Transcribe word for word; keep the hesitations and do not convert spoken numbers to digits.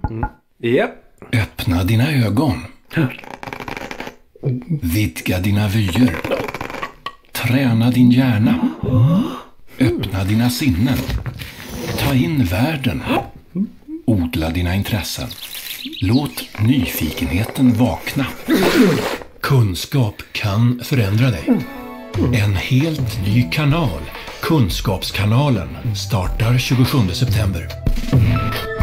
Mm. Yep. Öppna dina ögon. Vidga dina vyer. Träna din hjärna. Öppna dina sinnen. Ta in världen. Odla dina intressen. Låt nyfikenheten vakna. Kunskap kan förändra dig. En helt ny kanal, Kunskapskanalen, startar tjugosjunde september.